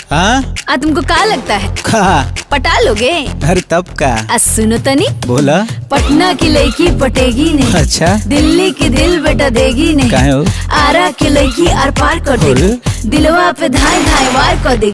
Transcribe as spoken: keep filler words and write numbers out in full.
हाँ? आ तुमको का लगता है का? पटा लोगे? अरे तब का? आ सुनो तनी, बोला। पटना की लड़की पटेगी नहीं। अच्छा। दिल्ली की दिल बेटा देगी नहीं। काहे हो? आरा की लड़की आर पार कर देगी, दिलवा पे धाय धाय वार कर देगी।